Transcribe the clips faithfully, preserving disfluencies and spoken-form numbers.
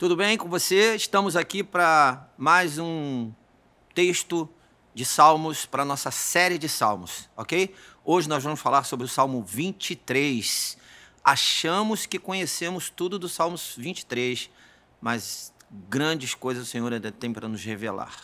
Tudo bem com você? Estamos aqui para mais um texto de Salmos, para a nossa série de Salmos, ok? Hoje nós vamos falar sobre o Salmo vinte e três. Achamos que conhecemos tudo do Salmos vinte e três, mas grandes coisas o Senhor ainda tem para nos revelar.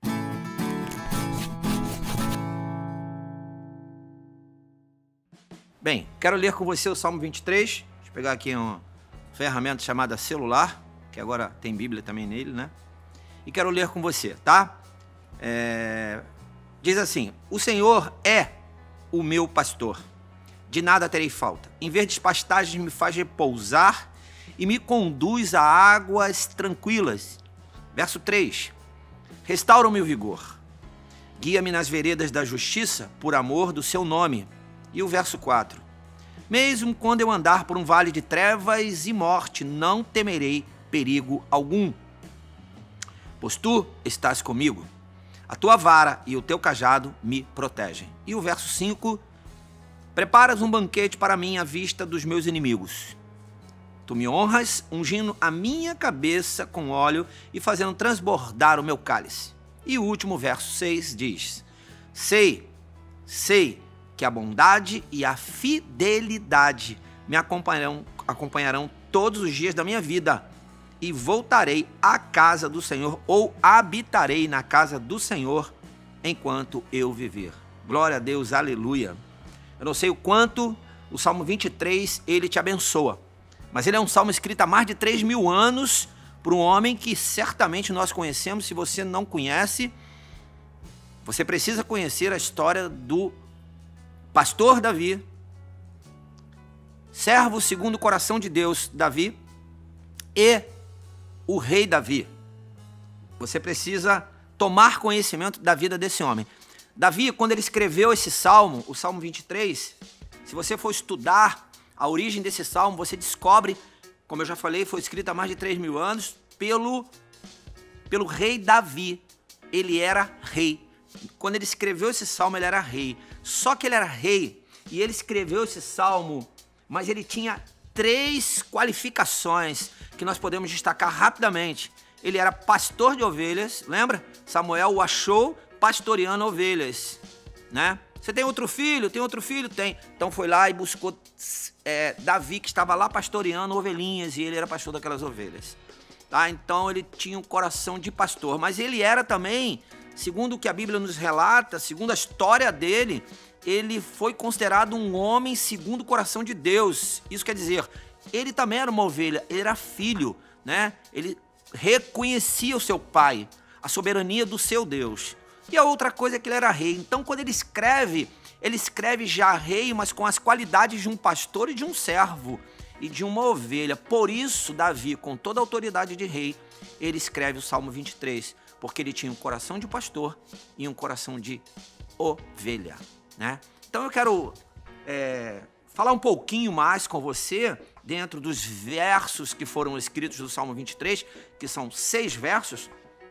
Bem, quero ler com você o Salmo vinte e três. Deixa eu pegar aqui uma ferramenta chamada celular, que agora tem Bíblia também nele, né? E quero ler com você, tá? É... Diz assim: o Senhor é o meu pastor, de nada terei falta. Em verdes pastagens me faz repousar e me conduz a águas tranquilas. Verso três: restaura o meu vigor, guia-me nas veredas da justiça por amor do seu nome. E o verso quatro: mesmo quando eu andar por um vale de trevas e morte, não temerei perigo algum, pois tu estás comigo. A tua vara e o teu cajado me protegem. E o verso cinco: preparas um banquete para mim à vista dos meus inimigos. Tu me honras, ungindo a minha cabeça com óleo e fazendo transbordar o meu cálice. E o último verso seis diz: sei, sei que a bondade e a fidelidade me acompanharão, acompanharão todos os dias da minha vida, e voltarei à casa do Senhor, ou habitarei na casa do Senhor enquanto eu viver. Glória a Deus, aleluia. Eu não sei o quanto o Salmo vinte e três, ele te abençoa, mas ele é um salmo escrito há mais de três mil anos, por um homem que certamente nós conhecemos. Se você não conhece, você precisa conhecer a história do pastor Davi, servo segundo o coração de Deus, Davi, e o rei Davi. Você precisa tomar conhecimento da vida desse homem. Davi, quando ele escreveu esse salmo, o Salmo vinte e três, se você for estudar a origem desse salmo, você descobre, como eu já falei, foi escrito há mais de três mil anos pelo, pelo rei Davi. Ele era rei. Quando ele escreveu esse salmo, ele era rei. Só que ele era rei e ele escreveu esse salmo, mas ele tinha três qualificações que nós podemos destacar rapidamente. Ele era pastor de ovelhas, lembra? Samuel o achou pastoreando ovelhas, né? Você tem outro filho? Tem outro filho? Tem. Então foi lá e buscou é, Davi, que estava lá pastoreando ovelhinhas, e ele era pastor daquelas ovelhas, tá? Então ele tinha um coração de pastor, mas ele era também, segundo o que a Bíblia nos relata, segundo a história dele, ele foi considerado um homem segundo o coração de Deus. Isso quer dizer, ele também era uma ovelha, ele era filho, né? Ele reconhecia o seu pai, a soberania do seu Deus. E a outra coisa é que ele era rei. Então, quando ele escreve, ele escreve já rei, mas com as qualidades de um pastor e de um servo e de uma ovelha. Por isso, Davi, com toda a autoridade de rei, ele escreve o Salmo vinte e três, porque ele tinha um coração de pastor e um coração de ovelha, né? Então eu quero é, falar um pouquinho mais com você dentro dos versos que foram escritos do Salmo vinte e três, que são seis versos.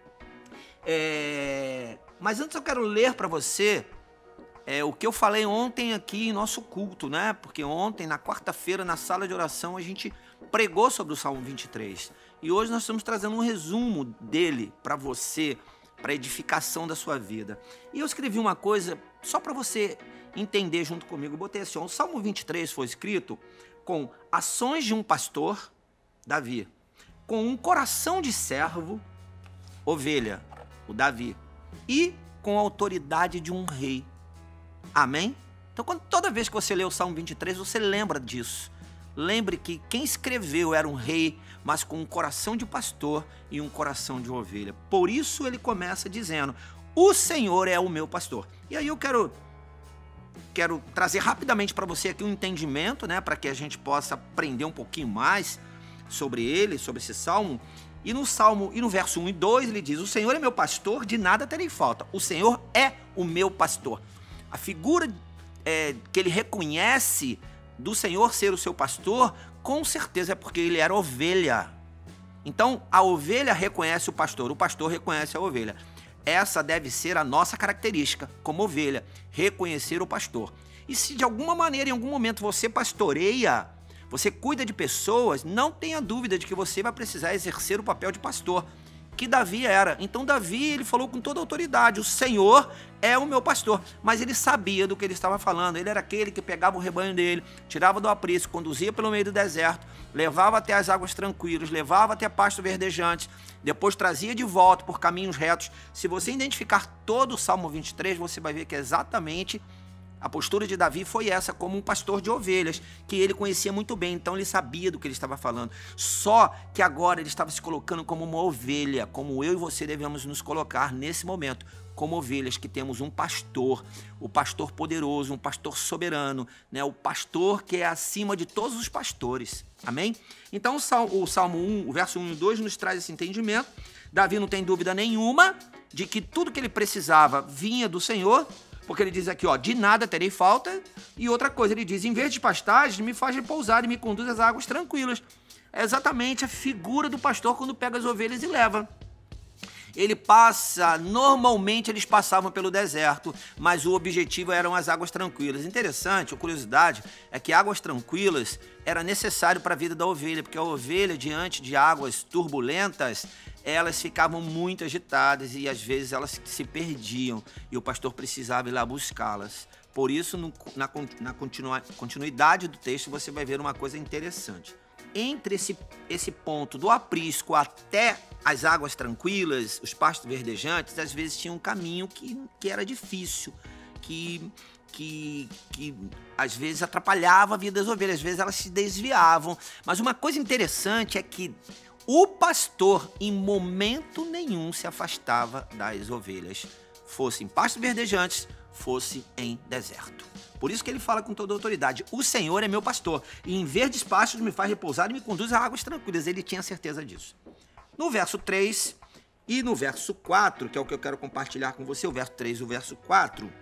É, mas antes eu quero ler para você é, o que eu falei ontem aqui em nosso culto, né? Porque ontem, na quarta-feira, na sala de oração, a gente pregou sobre o Salmo vinte e três. E hoje nós estamos trazendo um resumo dele para você, para edificação da sua vida. E eu escrevi uma coisa só para você entender junto comigo. Eu botei assim: ó, o Salmo vinte e três foi escrito com ações de um pastor, Davi, com um coração de servo, ovelha, o Davi, e com a autoridade de um rei. Amém? Então, quando, toda vez que você lê o Salmo vinte e três, você lembra disso. Lembre que quem escreveu era um rei, mas com um coração de pastor e um coração de ovelha. Por isso ele começa dizendo: o Senhor é o meu pastor. E aí eu quero, quero trazer rapidamente para você aqui um entendimento, né, para que a gente possa aprender um pouquinho mais sobre ele, sobre esse salmo. E no salmo, e no verso um e dois, ele diz: o Senhor é meu pastor, de nada terei falta. O Senhor é o meu pastor. A figura é, que ele reconhece do Senhor ser o seu pastor, com certeza é porque ele era ovelha. Então, a ovelha reconhece o pastor, o pastor reconhece a ovelha. Essa deve ser a nossa característica como ovelha, reconhecer o pastor. E se de alguma maneira, em algum momento, você pastoreia, você cuida de pessoas, não tenha dúvida de que você vai precisar exercer o papel de pastor, que Davi era. Então Davi, ele falou com toda a autoridade, o Senhor é o meu pastor, mas ele sabia do que ele estava falando. Ele era aquele que pegava o rebanho dele, tirava do aprisco, conduzia pelo meio do deserto, levava até as águas tranquilas, levava até pasto verdejante, depois trazia de volta por caminhos retos. Se você identificar todo o Salmo vinte e três, você vai ver que é exatamente a postura de Davi foi essa, como um pastor de ovelhas, que ele conhecia muito bem, então ele sabia do que ele estava falando. Só que agora ele estava se colocando como uma ovelha, como eu e você devemos nos colocar nesse momento, como ovelhas que temos um pastor, o pastor poderoso, um pastor soberano, né? O pastor que é acima de todos os pastores. Amém? Então o Salmo um, o verso um e dois nos traz esse entendimento. Davi não tem dúvida nenhuma de que tudo que ele precisava vinha do Senhor, porque ele diz aqui, ó, de nada terei falta. E outra coisa, ele diz, em vez de pastagens, me faz repousar e me conduz às águas tranquilas. É exatamente a figura do pastor quando pega as ovelhas e leva. Ele passa, normalmente eles passavam pelo deserto, mas o objetivo eram as águas tranquilas. Interessante, a curiosidade é que águas tranquilas era necessário para a vida da ovelha, porque a ovelha, diante de águas turbulentas, elas ficavam muito agitadas e às vezes elas se perdiam e o pastor precisava ir lá buscá-las. Por isso, no, na, na continua, continuidade do texto, você vai ver uma coisa interessante. Entre esse, esse ponto do aprisco até as águas tranquilas, os pastos verdejantes, às vezes tinha um caminho que, que era difícil, que, que, que às vezes atrapalhava a vida das ovelhas, às vezes elas se desviavam. Mas uma coisa interessante é que o pastor, em momento nenhum, se afastava das ovelhas, fosse em pastos verdejantes, fosse em deserto. Por isso que ele fala com toda a autoridade, o Senhor é meu pastor, e em verdes pastos me faz repousar e me conduz a águas tranquilas. Ele tinha certeza disso. No verso três e no verso quatro, que é o que eu quero compartilhar com você, o verso três e o verso quatro,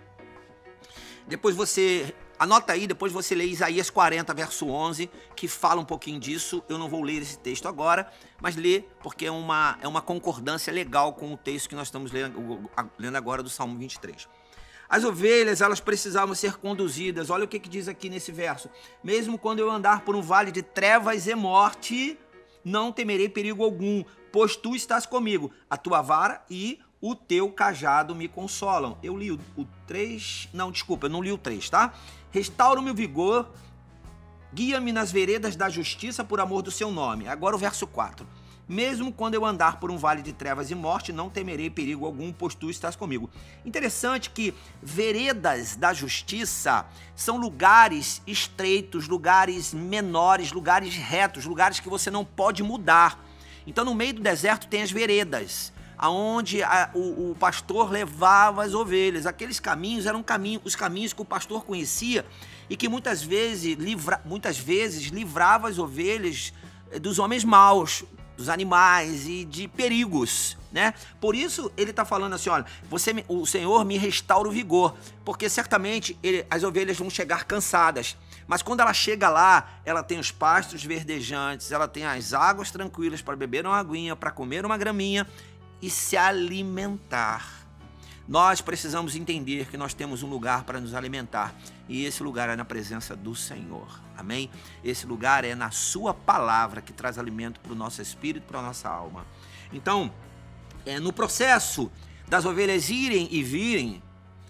depois você anota aí, depois você lê Isaías quarenta, verso onze, que fala um pouquinho disso. Eu não vou ler esse texto agora, mas lê, porque é uma, é uma concordância legal com o texto que nós estamos lendo, lendo agora do Salmo vinte e três. As ovelhas, elas precisavam ser conduzidas. Olha o que, que diz aqui nesse verso. Mesmo quando eu andar por um vale de trevas e morte, não temerei perigo algum, pois tu estás comigo. A tua vara e o teu cajado me consolam. Eu li o, o três... Não, desculpa, eu não li o três, tá? Restaura o meu vigor, guia-me nas veredas da justiça por amor do seu nome. Agora o verso quatro. Mesmo quando eu andar por um vale de trevas e morte, não temerei perigo algum, pois tu estás comigo. Interessante que veredas da justiça são lugares estreitos, lugares menores, lugares retos, lugares que você não pode mudar. Então, no meio do deserto tem as veredas, aonde a, o, o pastor levava as ovelhas. Aqueles caminhos eram caminhos, os caminhos que o pastor conhecia e que muitas vezes, livra, muitas vezes livrava as ovelhas dos homens maus, dos animais e de perigos, né? Por isso ele está falando assim, olha, você, o Senhor me restaura o vigor, porque certamente ele, as ovelhas vão chegar cansadas, mas quando ela chega lá, ela tem os pastos verdejantes, ela tem as águas tranquilas para beber uma aguinha, para comer uma graminha e se alimentar. Nós precisamos entender que nós temos um lugar para nos alimentar, e esse lugar é na presença do Senhor, amém? Esse lugar é na sua palavra, que traz alimento para o nosso espírito, para a nossa alma. Então, é, no processo das ovelhas irem e virem,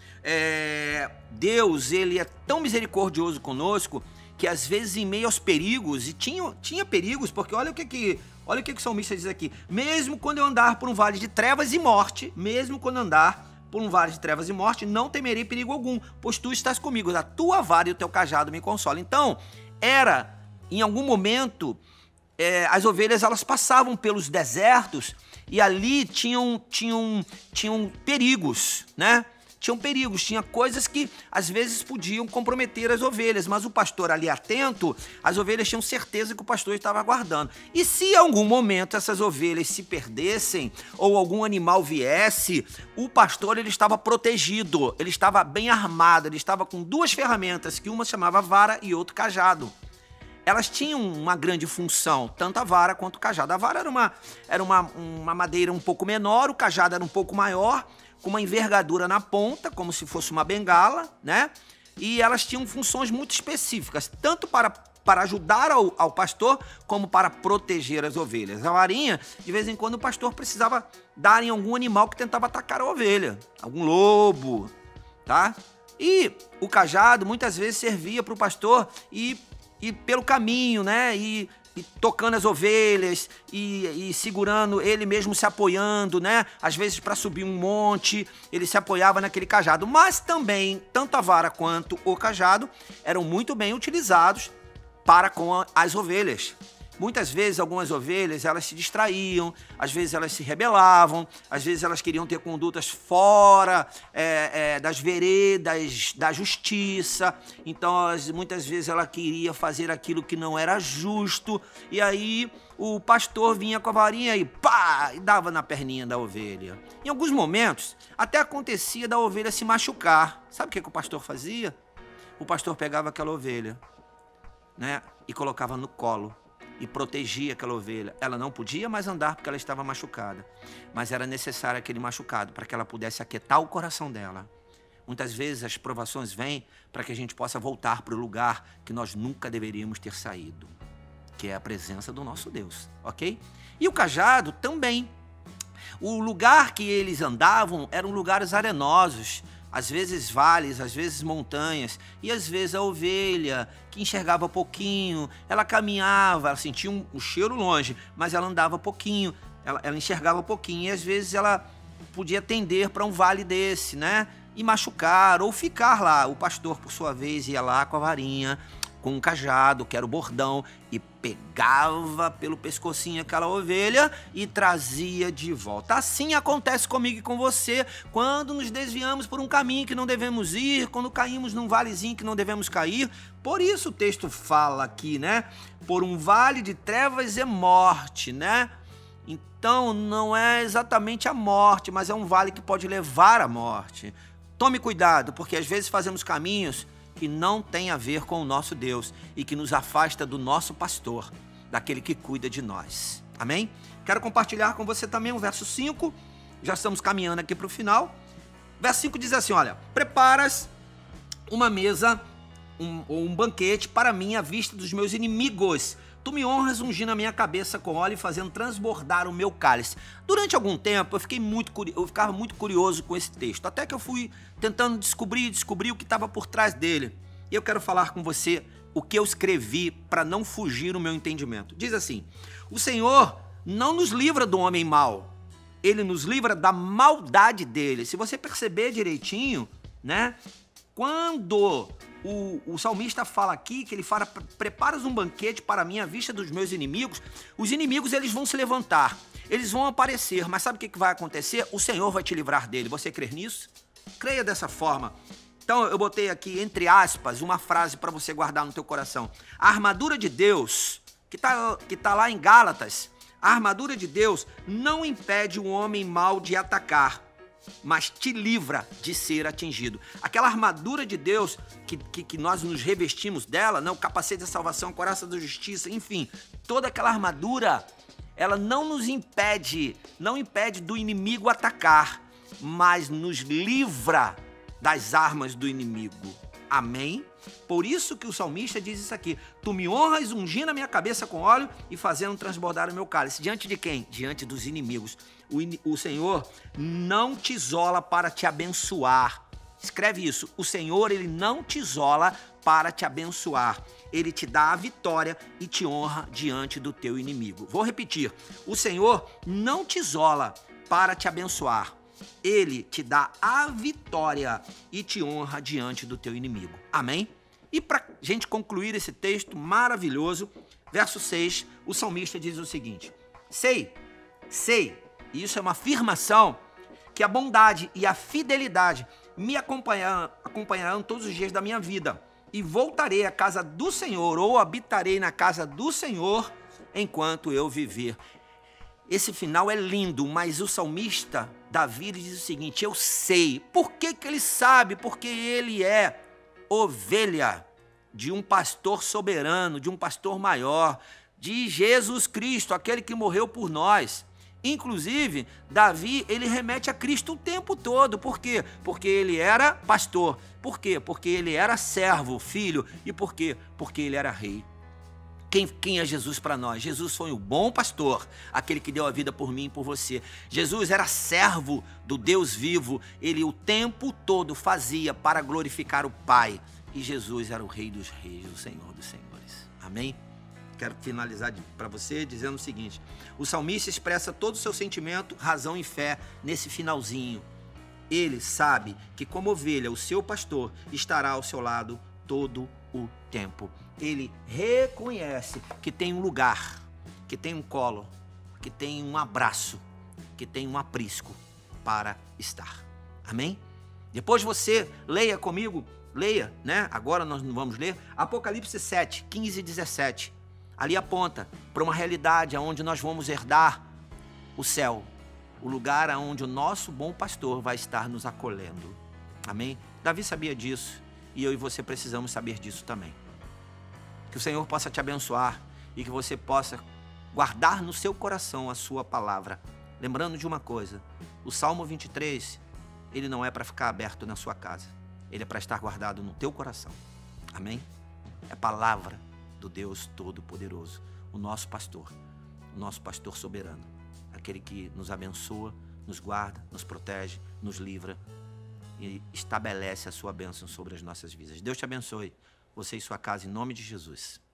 é, Deus, ele é tão misericordioso conosco, que às vezes em meio aos perigos, e tinha, tinha perigos, porque olha o que que... Olha o que, que o salmista diz aqui. Mesmo quando eu andar por um vale de trevas e morte, mesmo quando andar por um vale de trevas e morte, não temerei perigo algum, pois tu estás comigo, a tua vara e o teu cajado me consolam. Então, era, em algum momento, é, as ovelhas, elas passavam pelos desertos e ali tinham, tinham, tinham perigos, né? Tinham perigos, tinha coisas que às vezes podiam comprometer as ovelhas, mas o pastor ali atento, as ovelhas tinham certeza que o pastor estava aguardando. E se em algum momento essas ovelhas se perdessem ou algum animal viesse, o pastor, ele estava protegido, ele estava bem armado, ele estava com duas ferramentas, que uma chamava vara e outra cajado. Elas tinham uma grande função, tanto a vara quanto o cajado. A vara era uma, era uma, uma madeira um pouco menor, o cajado era um pouco maior, com uma envergadura na ponta, como se fosse uma bengala, né? E elas tinham funções muito específicas, tanto para para ajudar ao, ao pastor, como para proteger as ovelhas. A varinha, de vez em quando, o pastor precisava dar em algum animal que tentava atacar a ovelha, algum lobo, tá? E o cajado muitas vezes servia para o pastor ir, ir pelo caminho, né? E, e tocando as ovelhas e, e segurando, ele mesmo se apoiando, né? Às vezes para subir um monte, ele se apoiava naquele cajado. Mas também, tanto a vara quanto o cajado eram muito bem utilizados para com a, as ovelhas. Muitas vezes, algumas ovelhas, elas se distraíam, às vezes elas se rebelavam, às vezes elas queriam ter condutas fora é, é, das veredas da justiça. Então, elas, muitas vezes ela queria fazer aquilo que não era justo, e aí o pastor vinha com a varinha e pá, e dava na perninha da ovelha. Em alguns momentos, até acontecia da ovelha se machucar. Sabe o que, que o pastor fazia? O pastor pegava aquela ovelha, né, e colocava no colo e protegia aquela ovelha. Ela não podia mais andar porque ela estava machucada, mas era necessário aquele machucado para que ela pudesse aquietar o coração dela. Muitas vezes as provações vêm para que a gente possa voltar para o lugar que nós nunca deveríamos ter saído, que é a presença do nosso Deus, ok? E o cajado também. O lugar que eles andavam eram lugares arenosos, às vezes vales, às vezes montanhas, e às vezes a ovelha, que enxergava pouquinho, ela caminhava, ela sentia um, um cheiro longe, mas ela andava pouquinho, ela, ela enxergava pouquinho, e às vezes ela podia tender para um vale desse, né? E machucar, ou ficar lá. O pastor, por sua vez, ia lá com a varinha, com um cajado, que era o bordão, e pegava pelo pescocinho aquela ovelha e trazia de volta. Assim acontece comigo e com você quando nos desviamos por um caminho que não devemos ir, quando caímos num valezinho que não devemos cair. Por isso o texto fala aqui, né? Por um vale de trevas e morte, né? Então não é exatamente a morte, mas é um vale que pode levar à morte. Tome cuidado, porque às vezes fazemos caminhos que não tem a ver com o nosso Deus e que nos afasta do nosso pastor, daquele que cuida de nós. Amém? Quero compartilhar com você também o verso cinco, já estamos caminhando aqui para o final. Verso cinco diz assim, olha, preparas uma mesa um, ou um banquete para mim à vista dos meus inimigos. Tu me honras ungindo a minha cabeça com óleo e fazendo transbordar o meu cálice. Durante algum tempo eu, fiquei muito, eu ficava muito curioso com esse texto, até que eu fui tentando descobrir, descobrir o que estava por trás dele. E eu quero falar com você o que eu escrevi para não fugir o meu entendimento. Diz assim, o Senhor não nos livra do homem mau, Ele nos livra da maldade dele. Se você perceber direitinho, né, quando O, o salmista fala aqui que ele fala, preparas um banquete para mim à vista dos meus inimigos. Os inimigos, eles vão se levantar, eles vão aparecer, mas sabe o que, que vai acontecer? O Senhor vai te livrar dele. Você crê nisso? Creia dessa forma. Então eu botei aqui, entre aspas, uma frase para você guardar no teu coração. A armadura de Deus, que está que tá lá em Gálatas, a armadura de Deus não impede o homem mau de atacar, mas te livra de ser atingido. Aquela armadura de Deus que, que, que nós nos revestimos dela, né? O capacete da salvação, a couraça da justiça, enfim, toda aquela armadura, ela não nos impede, não impede do inimigo atacar, mas nos livra das armas do inimigo. Amém? Por isso que o salmista diz isso aqui, tu me honras ungindo a minha cabeça com óleo e fazendo transbordar o meu cálice. Diante de quem? Diante dos inimigos. O, o Senhor não te isola para te abençoar. Escreve isso, o Senhor, ele não te isola para te abençoar. Ele te dá a vitória e te honra diante do teu inimigo. Vou repetir, o Senhor não te isola para te abençoar. Ele te dá a vitória e te honra diante do teu inimigo. Amém? E para a gente concluir esse texto maravilhoso, verso seis, o salmista diz o seguinte, sei, sei, e isso é uma afirmação, que a bondade e a fidelidade me acompanharão, acompanharão todos os dias da minha vida, e voltarei à casa do Senhor, ou habitarei na casa do Senhor, enquanto eu viver. Esse final é lindo, mas o salmista Davi diz o seguinte, eu sei. Por que que ele sabe? Porque ele é ovelha de um pastor soberano, de um pastor maior, de Jesus Cristo, aquele que morreu por nós. Inclusive, Davi, ele remete a Cristo o tempo todo. Por quê? Porque ele era pastor. Por quê? Porque ele era servo, filho. E por quê? Porque ele era rei. Quem, quem é Jesus para nós? Jesus foi o bom pastor, aquele que deu a vida por mim e por você. Jesus era servo do Deus vivo. Ele o tempo todo fazia para glorificar o Pai. E Jesus era o Rei dos Reis, o Senhor dos Senhores. Amém? Quero finalizar para você dizendo o seguinte. O salmista expressa todo o seu sentimento, razão e fé nesse finalzinho. Ele sabe que como ovelha, o seu pastor estará ao seu lado todo o tempo. Ele reconhece que tem um lugar, que tem um colo, que tem um abraço, que tem um aprisco para estar. Amém? Depois você leia comigo, leia, né? Agora nós não vamos ler. Apocalipse sete, quinze e dezessete. Ali aponta para uma realidade onde nós vamos herdar o céu. O lugar onde o nosso bom pastor vai estar nos acolhendo. Amém? Davi sabia disso e eu e você precisamos saber disso também. Que o Senhor possa te abençoar e que você possa guardar no seu coração a sua palavra. Lembrando de uma coisa, o Salmo vinte e três, ele não é para ficar aberto na sua casa. Ele é para estar guardado no teu coração. Amém? É palavra do Deus Todo-Poderoso, o nosso pastor, o nosso pastor soberano. Aquele que nos abençoa, nos guarda, nos protege, nos livra e estabelece a sua bênção sobre as nossas vidas. Deus te abençoe, você e sua casa, em nome de Jesus.